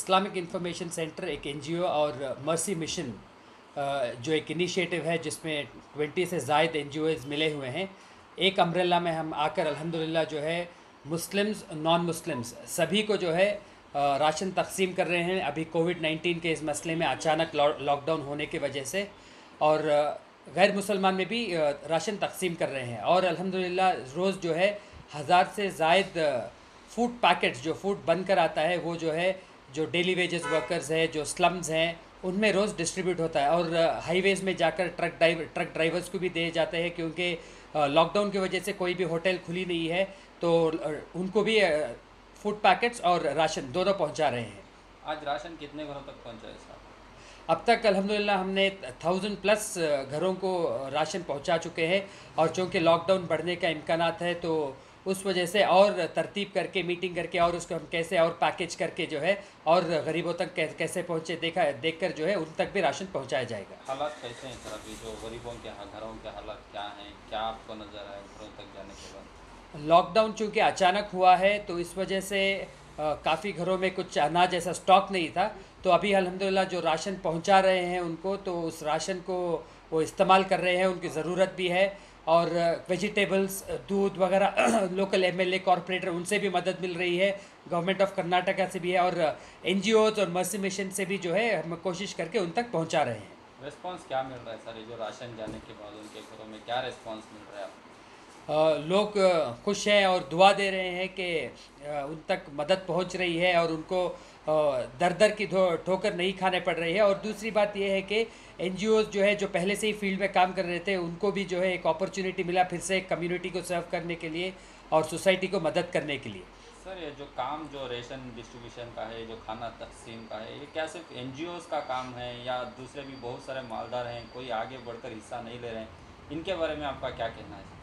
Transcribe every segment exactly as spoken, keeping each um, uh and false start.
Islamic information centre एक NGO और mercy mission जो एक इनिशिएटिव है जिसमें ट्वेंटी से ज़ायद एनजीओज़ मिले हुए हैं, एक अम्ब्रेला में हम आकर अल्हम्दुलिल्लाह जो है मुस्लिम्स नॉन मुस्लिम्स सभी को जो है राशन तकसीम कर रहे हैं। अभी कोविड नाइन्टीन के इस मसले में अचानक लॉकडाउन होने की वजह से और गैर मुसलमान में भी राशन तकसीम कर रहे हैं और अल्हम्दुलिल्लाह रोज़ जो है हज़ार से ज़ायद फूड पैकेट्स जो फूड बनकर आता है वो जो है जो डेली वेजेस वर्कर्स हैं, जो स्लम्स हैं, उनमें रोज़ डिस्ट्रीब्यूट होता है और हाईवेज़ में जाकर ट्रक ड्राइवर ट्रक ड्राइवर्स को भी दिए जाते हैं क्योंकि लॉकडाउन की वजह से कोई भी होटल खुली नहीं है, तो उनको भी फूड पैकेट्स और राशन दोनों पहुंचा रहे हैं। आज राशन कितने घरों तक पहुंचा है साहब? अब तक अल्हम्दुलिल्लाह हमने थाउजेंड प्लस घरों को राशन पहुंचा चुके हैं और चूँकि लॉकडाउन बढ़ने का इम्कानात है तो उस वजह से और तरतीब करके मीटिंग करके और उसको हम कैसे और पैकेज करके जो है और गरीबों तक कैसे पहुँचे देखा देखकर जो है उन तक भी राशन पहुँचाया जाएगा। हालात कैसे हैं सर अभी जो गरीबों के घरों के हालात क्या हैं, क्या आपको नज़र आया घरों तक जाने के बाद? लॉकडाउन चूँकि अचानक हुआ है तो इस वजह से काफ़ी घरों में कुछ अनाज ऐसा स्टॉक नहीं था, तो अभी अल्हम्दुलिल्लाह जो राशन पहुंचा रहे हैं उनको तो उस राशन को वो इस्तेमाल कर रहे हैं, उनकी ज़रूरत भी है और वेजिटेबल्स दूध वगैरह लोकल एमएलए कॉरपोरेटर उनसे भी मदद मिल रही है, गवर्नमेंट ऑफ कर्नाटका से भी है और एनजीओज और मर्सी मिशन से भी जो है हम कोशिश करके उन तक पहुंचा रहे हैं। रिस्पांस क्या मिल रहा है सर, जो राशन जाने के बाद उनके घरों में क्या रिस्पांस मिल रहा है आपको? लोग खुश हैं और दुआ दे रहे हैं कि उन तक मदद पहुंच रही है और उनको दर दर की ठोकर नहीं खाने पड़ रही है। और दूसरी बात यह है कि एनजीओज़ जो है जो पहले से ही फील्ड में काम कर रहे थे उनको भी जो है एक अपॉर्चुनिटी मिला फिर से कम्युनिटी को सर्व करने के लिए और सोसाइटी को मदद करने के लिए। सर ये जो काम जो रेशन डिस्ट्रीब्यूशन का है, जो खाना तकसीम का है, ये क्या सिर्फ एनजीओज़ का काम है या दूसरे भी बहुत सारे मालदार हैं, कोई आगे बढ़कर हिस्सा नहीं ले रहे हैं, इनके बारे में आपका क्या कहना है?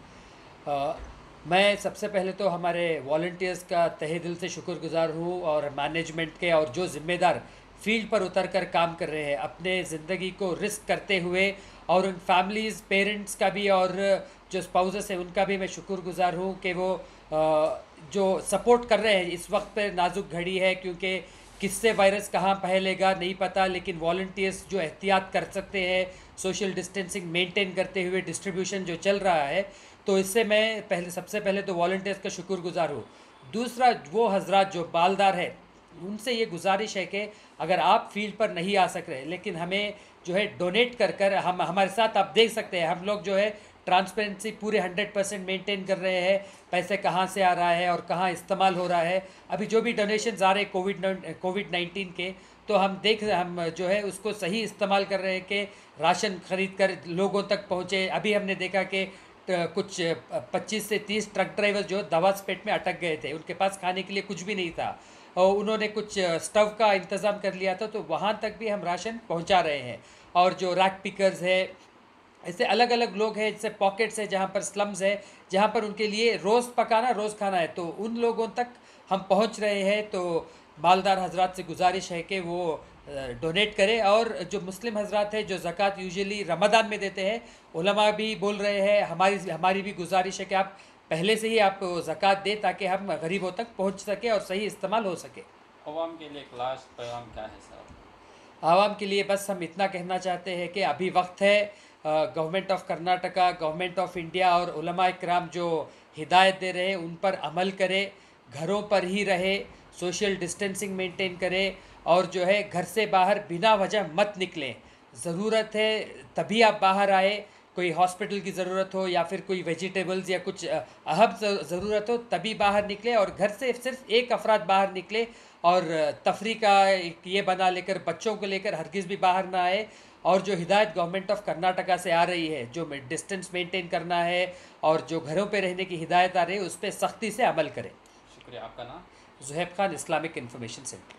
आ, मैं सबसे पहले तो हमारे वॉलंटियर्स का तहे दिल से शुक्रगुजार हूँ और मैनेजमेंट के और जो ज़िम्मेदार फील्ड पर उतर कर काम कर रहे हैं अपने ज़िंदगी को रिस्क करते हुए और उन फैमिलीज़ पेरेंट्स का भी और जो स्पाउसेस हैं उनका भी मैं शुक्रगुजार हूँ कि वो आ, जो सपोर्ट कर रहे हैं। इस वक्त पे नाजुक घड़ी है क्योंकि किससे वायरस कहाँ फैलेगा नहीं पता, लेकिन वॉलंटियर्स जो एहतियात कर सकते हैं सोशल डिस्टेंसिंग मेंटेन करते हुए डिस्ट्रीब्यूशन जो चल रहा है, तो इससे मैं पहले सबसे पहले तो वॉलंटियर्स का शुक्रगुजार हूँ। दूसरा वो हजरात जो बालदार है उनसे ये गुजारिश है कि अगर आप फील्ड पर नहीं आ सक रहे लेकिन हमें जो है डोनेट कर कर हम हमारे साथ आप देख सकते हैं हम लोग जो है ट्रांसपेरेंसी पूरे हंड्रेड परसेंट मेनटेन कर रहे हैं, पैसे कहाँ से आ रहा है और कहाँ इस्तेमाल हो रहा है। अभी जो भी डोनेशंस आ रहे हैं कोविड कोविड नाइन्टीन के, तो हम देख हम जो है उसको सही इस्तेमाल कर रहे हैं कि राशन ख़रीद कर लोगों तक पहुँचे। अभी हमने देखा कि कुछ पच्चीस से तीस ट्रक ड्राइवर जो दवास्पेट में अटक गए थे, उनके पास खाने के लिए कुछ भी नहीं था और उन्होंने कुछ स्टव का इंतज़ाम कर लिया था, तो वहाँ तक भी हम राशन पहुँचा रहे हैं। और जो रैक पिकर्स है, ऐसे अलग अलग लोग हैं, जैसे पॉकेट्स है जहाँ पर स्लम्स है जहाँ पर उनके लिए रोज़ पकाना रोज़ खाना है, तो उन लोगों तक हम पहुँच रहे हैं। तो मालदार हजरात से गुजारिश है कि वो डोनेट करें और जो मुस्लिम हजरात हैं जो ज़कात यूजुअली रमज़ान में देते हैं, उलमा भी बोल रहे हैं, हमारी हमारी भी गुजारिश है कि आप पहले से ही आप ज़कात दें ताकि हम गरीबों तक पहुंच सके और सही इस्तेमाल हो सके। आवाम के लिए एक लास्ट पैगाम क्या है सर? आवाम के लिए बस हम इतना कहना चाहते हैं कि अभी वक्त है, government of Karnataka, government of India और उलमा इकराम जो हिदायत दे रहे हैं उन पर अमल करें, घरों पर ही रहे, सोशल डिस्टेंसिंग मेंटेन करें और जो है घर से बाहर बिना वजह मत निकलें। ज़रूरत है तभी आप बाहर आए, कोई हॉस्पिटल की ज़रूरत हो या फिर कोई वेजिटेबल्स या कुछ अहम ज़रूरत हो तभी बाहर निकले और घर से सिर्फ एक अफराद बाहर निकले और तफरी का ये बना लेकर बच्चों को लेकर हरगिज़ भी बाहर ना आए। और जो हिदायत गवर्नमेंट ऑफ कर्नाटका से आ रही है जो डिस्टेंस मेंटेन करना है और जो घरों पे रहने की हिदायत आ रही है उस पर सख्ती से अमल करें। शुक्रिया। आपका नाम? Zuhaib Khan, Islamic information centre.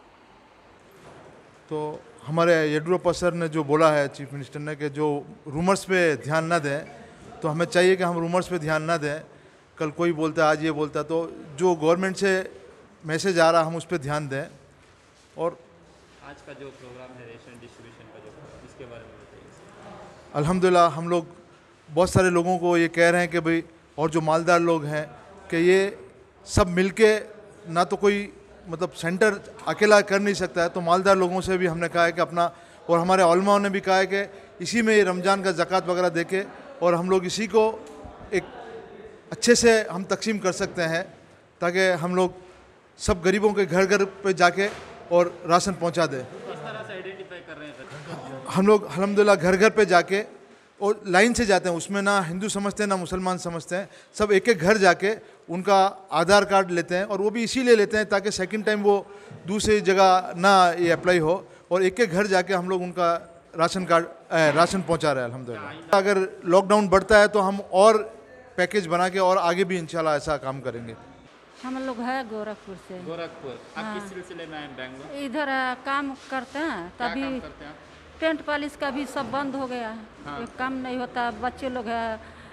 तो हमारे येडियुरप्पा सर ने जो बोला है चीफ मिनिस्टर ने कि जो रूमर्स पे ध्यान ना दें, तो हमें चाहिए कि हम रूमर्स पे ध्यान ना दें। कल कोई बोलता है आज ये बोलता है, तो जो गवर्नमेंट से मैसेज आ रहा हम उस पर ध्यान दें। और आज का जो प्रोग्राम है रेशन डिस्ट्रीब्यूशन का, जो इसके बारे में बताइए। अल्हम्दुलिल्लाह हम लोग बहुत सारे लोगों को ये कह रहे हैं कि भाई, और जो मालदार लोग हैं कि ये सब मिलके ना तो कोई मतलब सेंटर अकेला कर नहीं सकता है, तो मालदार लोगों से भी हमने कहा है कि अपना, और हमारे उलमाओं ने भी कहा है कि इसी में रमज़ान का ज़कात वगैरह दे के और हम लोग इसी को एक अच्छे से हम तकसीम कर सकते हैं, ताकि हम लोग सब गरीबों के घर घर पे जाके और राशन पहुंचा दें। किस तरह से आइडेंटिफाई कर रहे हैं? हम लोग अल्हम्दुलिल्लाह घर घर पे जाके और लाइन से जाते हैं, उसमें ना हिंदू समझते हैं ना मुसलमान समझते हैं, सब एक एक घर जाके उनका आधार कार्ड लेते हैं, और वो भी इसीलिए लेते हैं ताकि सेकंड टाइम वो दूसरी जगह ना ये अप्लाई हो, और एक एक घर जाके हम लोग उनका राशन कार्ड राशन पहुंचा रहे हैं अल्हम्दुलिल्लाह। अगर लॉकडाउन बढ़ता है तो हम और पैकेज बना के और आगे भी इंशाल्लाह ऐसा काम करेंगे। हम लोग है गोरखपुर से। गोरखपुर, आप किस सिलसिले में आए बेंगलुरु? इधर आ, काम करते हैं, क्या तभी काम करते हैं आप? पेंट पॉलिश का भी सब बंद हो गया है। हाँ। ये काम नहीं होता, बच्चे लोग है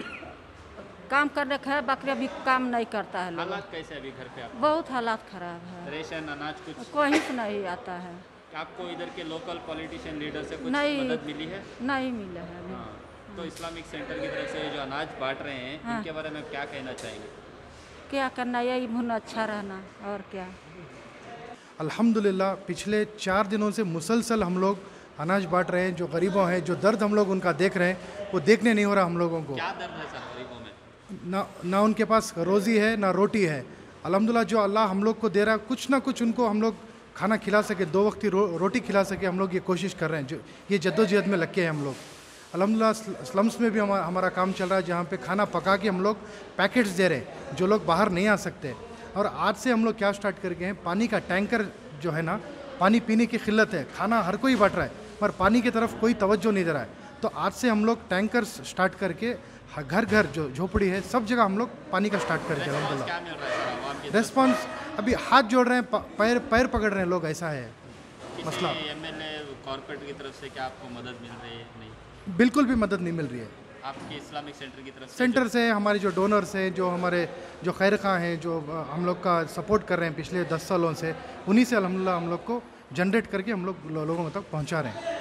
काम करने का है, बाकी अभी काम नहीं करता है लोग। हालात कैसे है अभी घर पे आप? बहुत हालात खराब है, रेशन अनाज कुछ? कोई से नहीं आता है। आपको इधर के लोकल पॉलिटिशियन लीडर से कुछ नहीं। मदद मिली है? नहीं मिला है अभी। हाँ, तो इस्लामिक सेंटर की तरफ से जो अनाज बांट रहे हैं, हाँ। इनके बारे में क्या कहना चाहेंगे? क्या करना, यही मुन अच्छा रहना और क्या। अल्हम्दुलिल्लाह पिछले चार दिनों से मुसलसल हम लोग अनाज बांट रहे हैं। जो गरीबों हैं, जो दर्द हम लोग उनका देख रहे हैं, वो देखने नहीं हो रहा हम लोगों को। क्या दर्द है सर गरीबों में? ना ना उनके पास रोज़ी है ना रोटी है। अल्हम्दुलिल्लाह जो अल्लाह हम लोग को दे रहा है, कुछ ना कुछ उनको हम लोग खाना खिला सके, दो वक्त की रो, रोटी खिला सके, हम लोग ये कोशिश कर रहे हैं। जो ये जद्दोजहद में लगे हैं हम लोग। अल्हम्दुलिल्लाह स्लम्स में भी हमारा हमारा काम चल रहा है, जहाँ पे खाना पका के हम लोग पैकेट्स दे रहे हैं जो लोग बाहर नहीं आ सकते। और आज से हम लोग क्या स्टार्ट कर गए हैं, पानी का टैंकर जो है ना, पानी पीने की किल्लत है, खाना हर कोई बांट रहा है पर पानी की तरफ कोई तवज्जो नहीं दे रहा है। तो आज से हम लोग टैंकर स्टार्ट करके घर घर जो झोपड़ी है सब जगह हम लोग पानी का स्टार्ट करके अल्हम्दुलिल्लाह। क्या मिल रहा है सर आवाम की? रेस्पॉन्स अभी हाथ जोड़ रहे हैं, प- पैर पैर पकड़ रहे हैं लोग, ऐसा है मसला। एमएलए कॉर्पोरेट की तरफ से क्या आपको मदद मिल रही है? नहीं, बिल्कुल भी मदद नहीं मिल रही है। आपके इस्लामिक सेंटर की तरफ से सेंटर से हमारे जो डोनर्स हैं, जो हमारे जो खैर खां हैं, जो हम लोग का सपोर्ट कर रहे हैं पिछले दस सालों से, उन्हीं से अल्हम्दुलिल्लाह हम लोग को जनरेट करके हम लोग लो- लोगों तक पहुंचा रहे हैं।